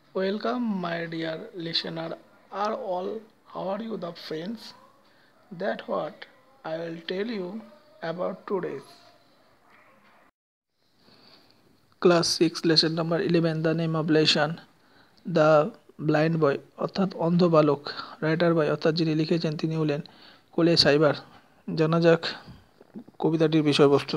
Welcome, my dear listener. Are all how are you, the friends? That what I will tell you about today. Class 6 lesson number 11. The name of lesson the blind boy অর্থাৎ অন্ধ বালক। Writer বয় অর্থাৎ যিনি লিখেছেন তিনি হলেন কোলে cyber. জানা যাক কবিতাটির বিষয়বস্তু।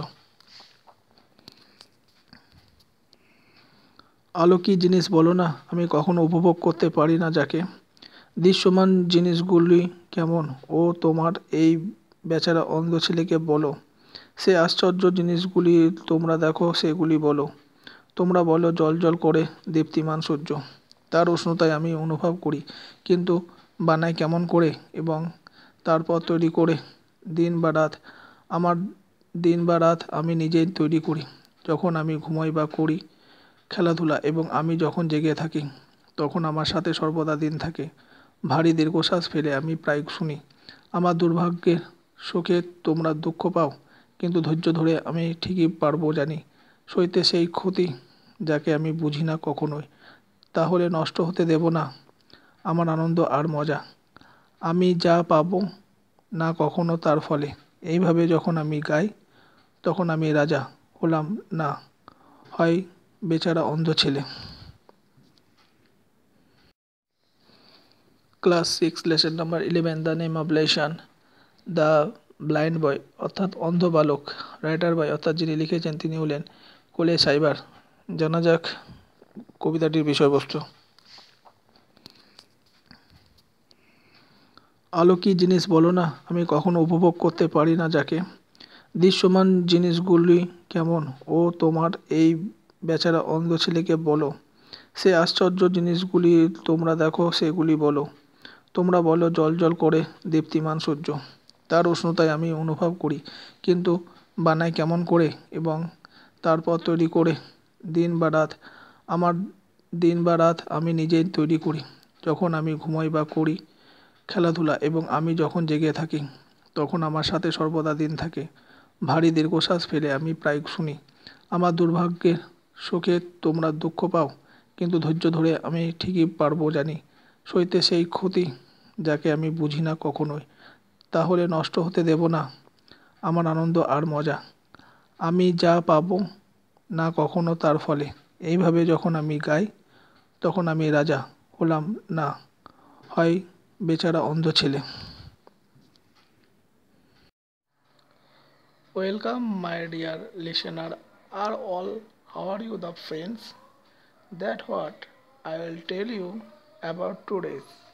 আলো কি জিনিস বলো না, আমি কখনো উপভোগ করতে পারি না যাকে। দৃশ্যমান জিনিসগুলি কেমন, ও তোমার এই বেচারা অন্ধ ছেলেকে বলো। সে আশ্চর্য জিনিসগুলি তোমরা দেখো সেগুলি বলো। তোমরা বলো জল জল করে দীপ্তিমান সূর্য, তার উষ্ণতায় আমি অনুভব করি, কিন্তু বানাই কেমন করে এবং তারপর তৈরি করে দিন বা রাত। আমার দিন বা রাত আমি নিজেই তৈরি করি, যখন আমি ঘুমাই বা করি খেলাধুলা, এবং আমি যখন জেগে থাকি তখন আমার সাথে সর্বদা দিন থাকে। ভারী দীর্ঘশ্বাস ফেলে আমি প্রায় শুনি, আমার দুর্ভাগ্যের শোকে তোমরা দুঃখ পাও, কিন্তু ধৈর্য ধরে আমি ঠিকই পারবো জানি সইতে সেই ক্ষতি যাকে আমি বুঝি না কখনোই। তাহলে নষ্ট হতে দেব না আমার আনন্দ আর মজা। আমি যা পাবো না কখনো তার ফলে। এইভাবে যখন আমি গাই তখন আমি রাজা হলাম না হয় বেচারা অন্ধ ছেলে। Class 6 lesson number 11। The name of lesson the blind boy অর্থাৎ অন্ধ বালক। রাইটার বয় অর্থাৎ যিনি লিখেছেন তিনি হলেন কোলে সাইবার। জানা যাক কবিতাটির বিষয়বস্তু। আলো কি জিনিস বলো না, আমি কখনো উপভোগ করতে পারি না যাকে। দৃশ্যমান জিনিসগুলি কেমন, ও তোমার এই বেচারা অন্ধ ছেলেকে বলো। সে আশ্চর্য জিনিসগুলি তোমরা দেখো সেগুলি বলো। তোমরা বলো জল জল করে দীপ্তিমান সূর্য, তার উষ্ণতায় আমি অনুভব করি, কিন্তু বানাই কেমন করে এবং তারপর তৈরি করে দিন বা রাত। আমার দিন বা রাত আমি নিজেই তৈরি করি, যখন আমি ঘুমাই বা করি খেলাধুলা, এবং আমি যখন জেগে থাকি তখন আমার সাথে সর্বদা দিন থাকে। ভারী দীর্ঘশ্বাস ফেলে আমি প্রায় শুনি, আমার দুর্ভাগ্যের শোকে তোমরা দুঃখ পাও, কিন্তু ধৈর্য ধরে আমি ঠিকই পারবো জানি সইতে সেই ক্ষতি যাকে আমি বুঝি না কখনোই। তাহলে নষ্ট হতে দেব না আমার আনন্দ আর মজা। আমি যা পাবো না কখনো তার ফলে। এইভাবে যখন আমি গাই তখন আমি রাজা হলাম না হয় বেচারা অন্ধ ছেলে। Welcome, my dear listener. আর all how are you, the friends? That what I will tell you about today.